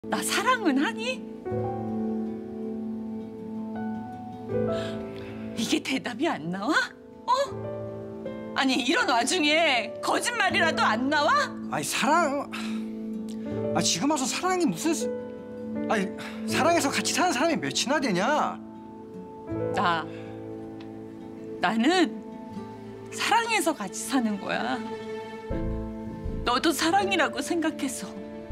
나 사랑은 하니? 이게 대답이 안 나와? 어? 아니 이런 와중에 거짓말이라도 안 나와? 아니 사랑... 지금 와서 사랑이 무슨... 사랑해서 같이 사는 사람이 몇이나 되냐? 나는 사랑해서 같이 사는 거야. 너도 사랑이라고 생각해서.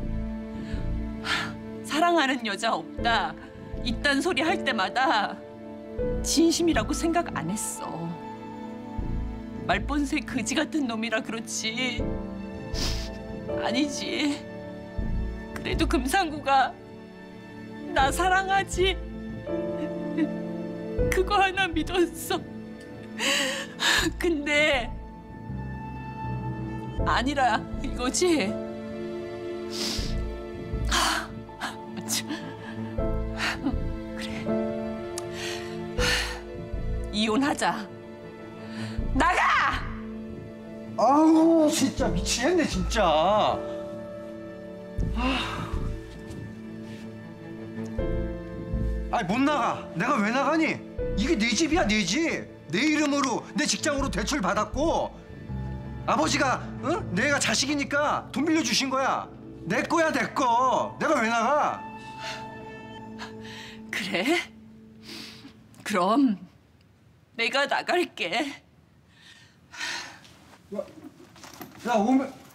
사랑하는 여자 없다, 이딴 소리 할 때마다 진심이라고 생각 안 했어. 말본새 그지 같은 놈이라 그렇지. 아니지. 그래도 금상구가 나 사랑하지. 그거 하나 믿었어. 근데 아니라 이거지. 그래. 이혼하자. 나가! 아우 진짜 미치겠네 진짜. 못 나가. 내가 왜 나가니? 이게 내 집이야, 내 집. 내 이름으로 내 직장으로 대출 받았고 아버지가 내가 자식이니까 돈 빌려주신 거야. 내 거야, 내 거. 내가 왜 나가? 그래? 그럼 내가 나갈게. 야 오면